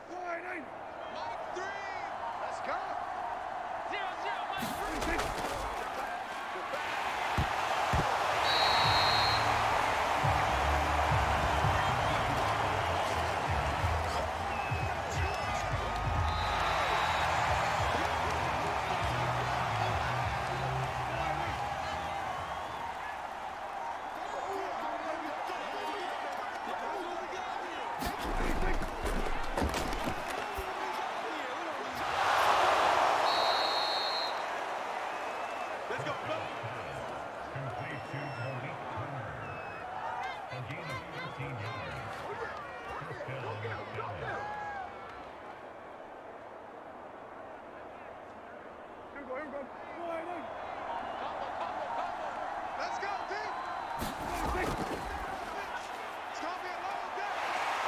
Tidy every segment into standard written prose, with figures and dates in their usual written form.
Mike 3. Let's go. 0-0, Mike 3. Let's go, D. It's gonna be a long day.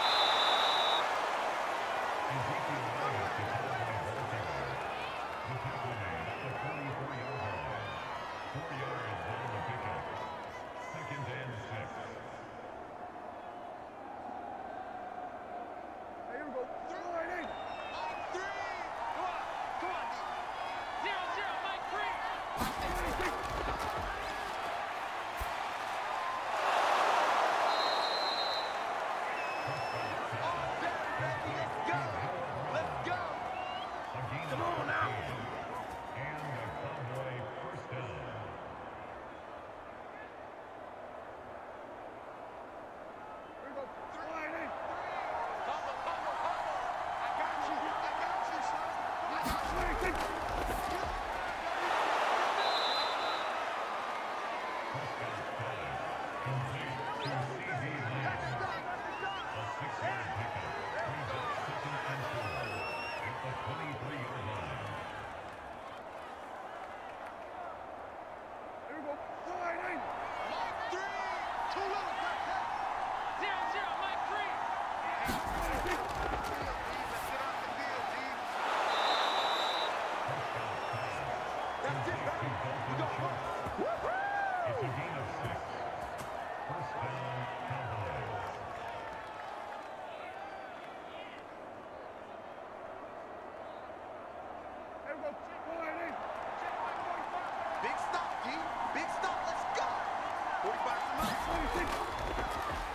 Mike 3. Come on, D. 0-0, Mike 3. Let's go. Come on now. And a Cowboy first down. Fumble. I got you, son. I got you. Complete to C.D. Lamb. A 6-yard pickup. Brings up 2nd and 4 at the 23-yard line. Mike 3. Too little, quick pass. 0-0, Mike 3. Let's get off the field, D. That's it, baby. We go. It's a gain of 6. First down, Cowboys. Big stop, D. Big stop. Let's go. 45 from us.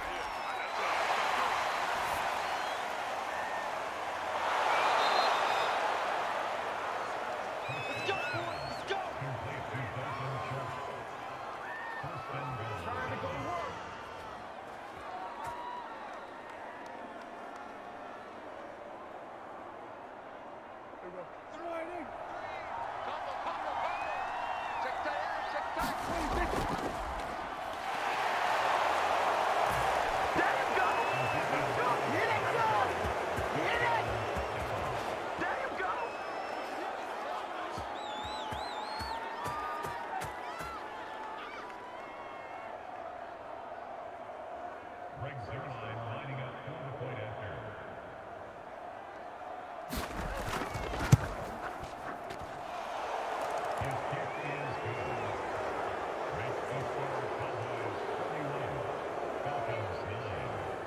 Let's go, boys. Let's go. Complete to Dalton Schultz. First and goal. Trying to go to work. Combo. Check tight. There you go. Hit it, son. Hit it. There you go. Greg Zuerlein lining up for the point after. His kick is good. Makes the score Cowboys 41, Falcons 9.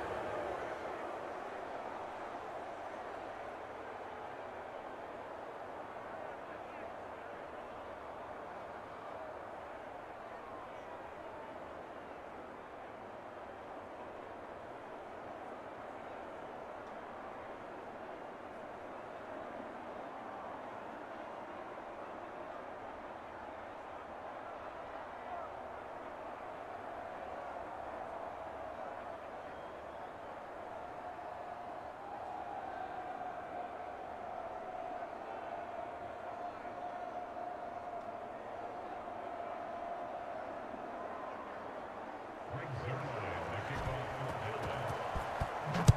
Greg Zuerlein, the kickoff for Dallas.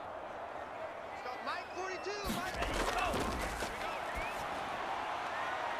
Stop, Mike 42. Mike.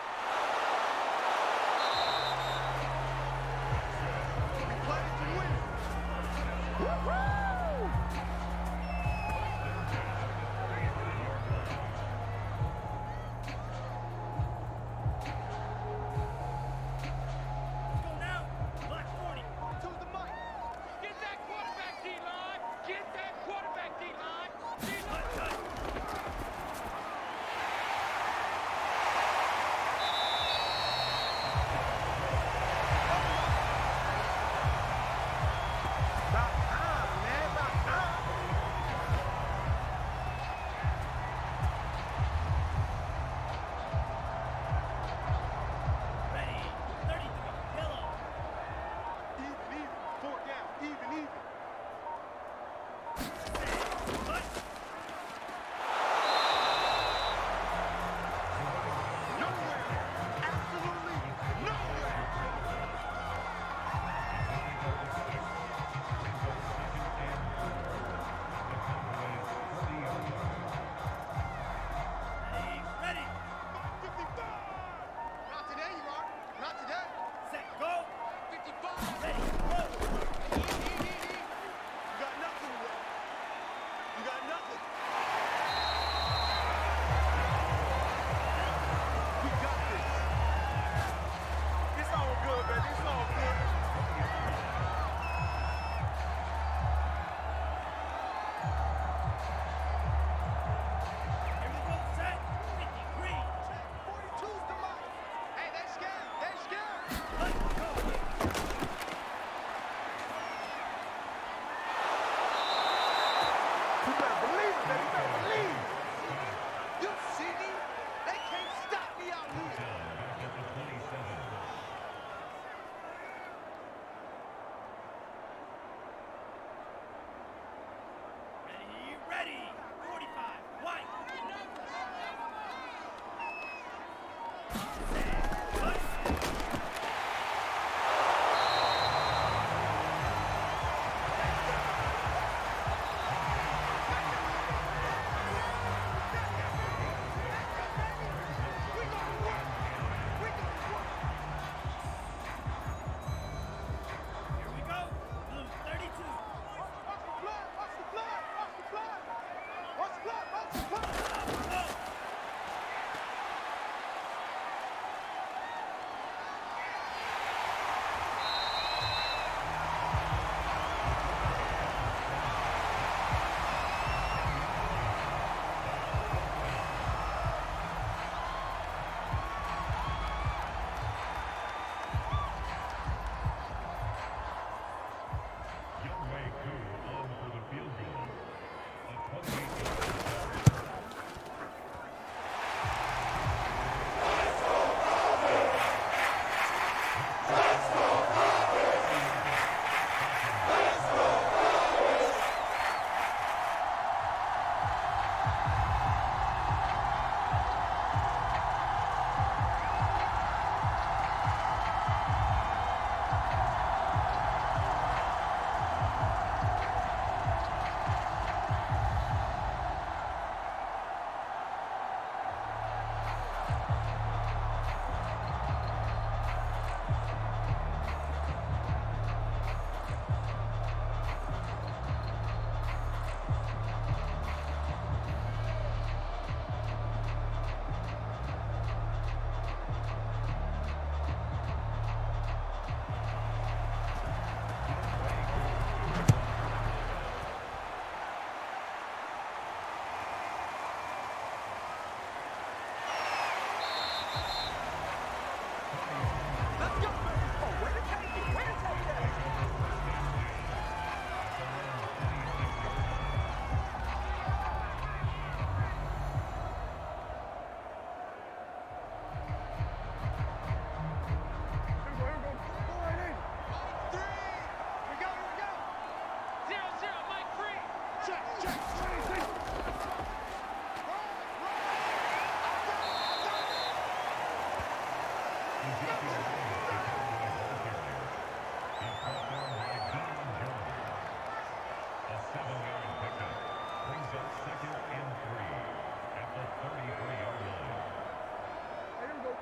Ezekiel Elliott, the Cowboys ball carrier. He's brought down by Dean Jones. A 7-yard pickup brings up 2nd and 3 at the 33-yard line. Here we go.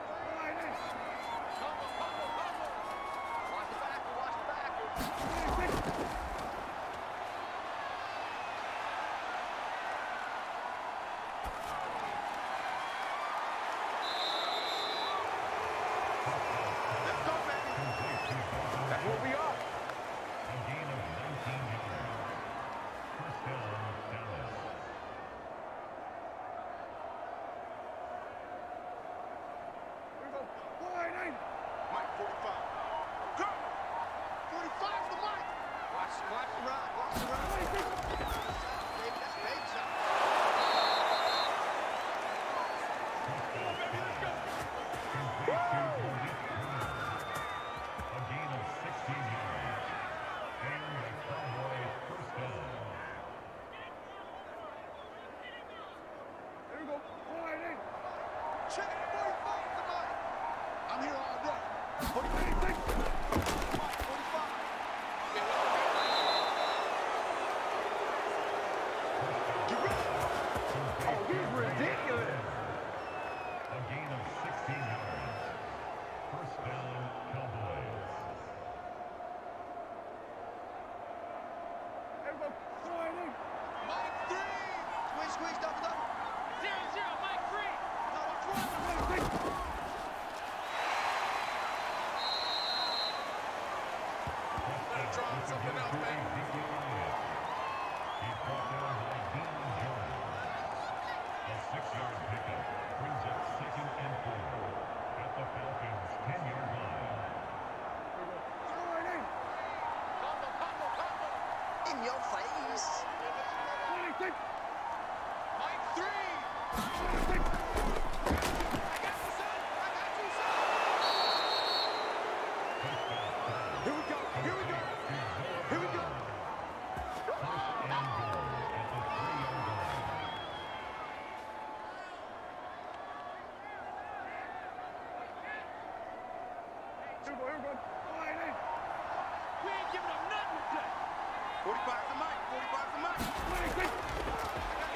Watch the back, watch the back. Let's go, baby. Complete to Dawson. That's what we are. A gain of 19 yards. First down, Dallas. Here we go. Wide eight. Mike, 45. Go. 45 for Mike. Watch the run. Watch the run. Baby, that's a big shot. Complete to Malik Brown. A gain of 16 yards. And the Cowboys first down. Here we go. Wide eight. Check 45 for Mike. I'm here all day. 45. Mike, 45. Get ready. Oh, he's ridiculous. A gain of 16 yards. First down, Cowboys. Here we go. Wide eight. Mike, 3. Squeeze, double. 0-0, Mike, 3. No, let's run. Let's try something else, man. Ezekiel Elliott. He's brought down by Dean Jones. A 6-yard pickup brings up 2nd and 4 at the Falcons' 10-yard line. In your face. Mike, 3. I got you, son. Here we go. Here we go. Here we go. First and goal at the 3-yard line. Here we go. Wide eight. We ain't giving up nothing today. 45 to Mike. 45 to Mike.